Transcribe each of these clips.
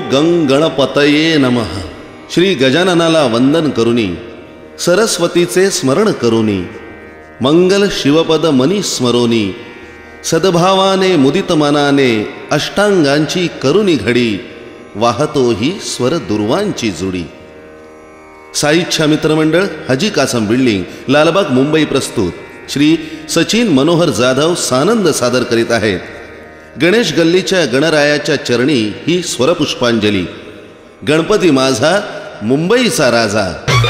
गणपतये नमः. श्री गजाननाला वंदन करुनी, सरस्वतीचे स्मरण करुनी, मंगल शिवपद मनी स्मरोनी, सद्भावाने मुदित मनाने अष्टांगांची करुनी घडी, वाहतो ही स्वर दुर्वांची जुडी. साईच्छा मित्रमंडळ, हाजी कासम बिल्डिंग, लालबाग, मुंबई प्रस्तुत श्री सचिन मनोहर जाधव सानंद सादर करीत आहेत. गणेश गल्लीच्या गणरायाच्या चरणी ही स्वरपुष्पांजली. गणपती माझा मुंबईचा राजा.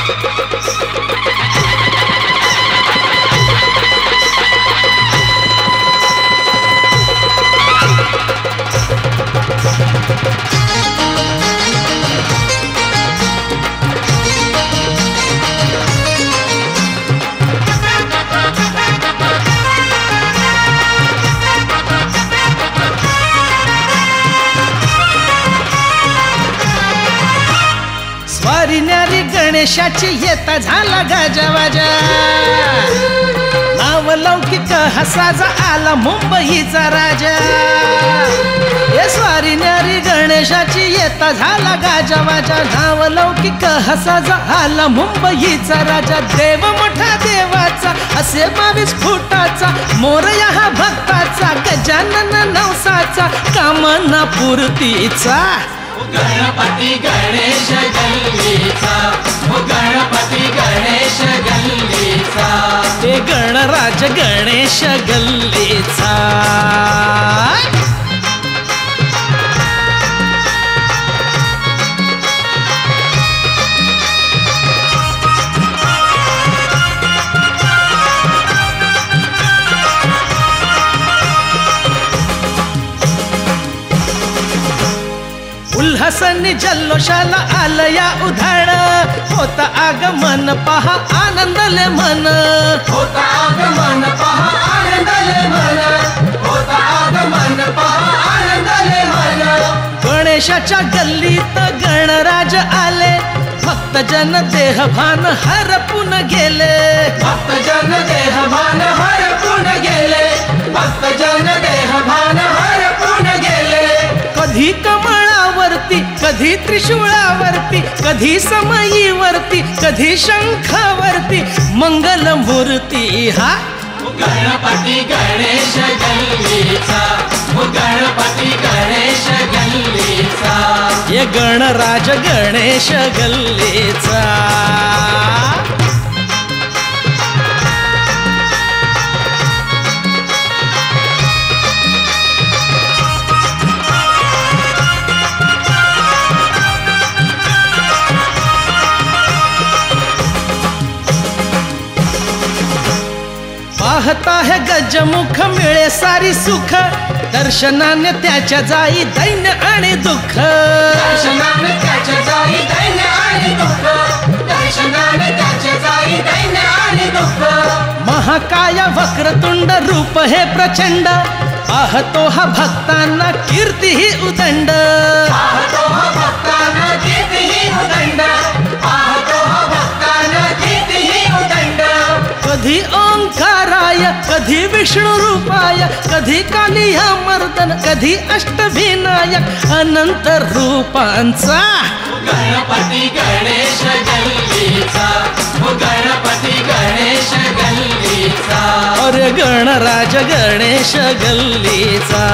न्यारी गणेशाची येता झाला गाजावाजा, नाव लौकिक हसाजा आला मुंबईचा राजा. हे स्वारी न्यारी गणेशाची येता झाला गाजावाजा, नाव लौकिक हसाजा आला मुंबईचा राजा. देव मोठा देवाचा असे 22 फुटाचा, मोरया हा भक्ताचा, गजानन नवसाचा, कामना पूर्तीचा. गणपती गणेश गल्लीचा, गणपती गणेश गल्लीचा, हे गणराज गणेश गल्लीचा. उल्हासाने जल्लोषाला आलया उधाण, होता आगमन पहा आनंदले मन. होता आगमन पहा आनंदले मन, होता आगमन पहा आनंदले मन. गणेशाच्या गल्लीत गणराज आले, भक्तजन देहभान हरपून गेले. भक्तजन देहभान हरपून गेले, भक्तजन देहभान हरपून गेले. कधी कमळावरती, कधी त्रिशूळावरती, कधी समयीवरती, कधी शंखावरती, मंगल मूर्ती हा गणपती गणेश गल्लीचा, गणपती गणेश गल्लीचा, ये गणराज गणेश गल्लीचा. पाहता है गजमुख मिळे सारी सुख, दर्शनाने त्याच्या जाई दैन्य आणि दुःख. दर्शनाने त्याच्या जाई दैन्य आणि दुःख, दर्शनाने त्याच्या जाई दैन्य आणि दुःख. महाकाय वक्रतुंड रूप हे प्रचंड, पाहतो हा भक्तांना कीर्ती ही उदंड. पाहतो हा भक्तांना कीर्ती ही उदंड, पाहतो हा भक्तांना कीर्ती ही उदंड. कधी ओंकाराय, कधी विष्णू रूपाय, कधी कालिया मर्दन, कधी अष्टविनायक, अनंत रूपांचा. गणपती गणेश गल्लीचा, गणपती गणेश गल्लीचा, अरे गणराज गणेश गल्लीचा.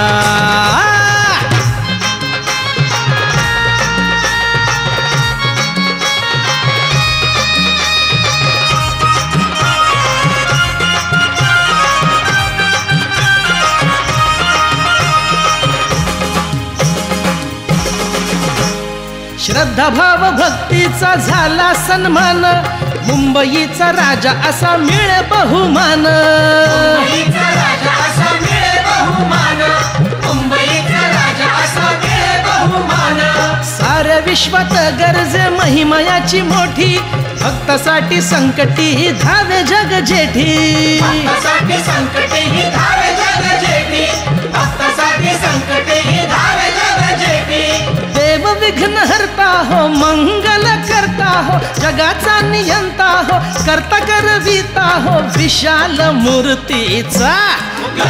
श्रद्धा भाव भक्तीचा झाला सन्मान, मुंबईचा राजा असा मिळे बहुमान. मुंबईचा राजा असा मिळे बहुमान, मुंबईचा राजा असा मिळे बहुमान. साऱ्या विश्वात गरजे महिमयाची मोठी, भक्तासाठी संकटी धावे जग जेठी. भक्तासाठी संकटी ही धावे जग जेठी, भक्तासाठी संकटी ही धावे जग जेठी. देव विघ्न हरता हो, मंगल करता हो, जगाचा नियंता हो, करता करविता हो, विशाल मूर्तीचा.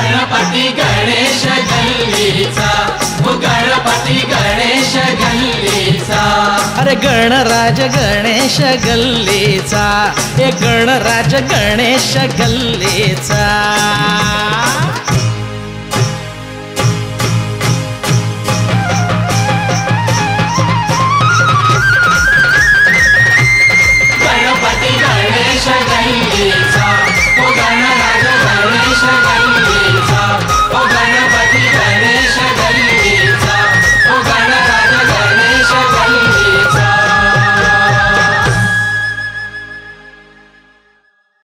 गणपती गणेश गल्लीचा, गणपती गणेश गल्ली. गल्लीचा. अरे गणराज गणेश गल्लीचा, हे गणराज गणेश गल्लीचा.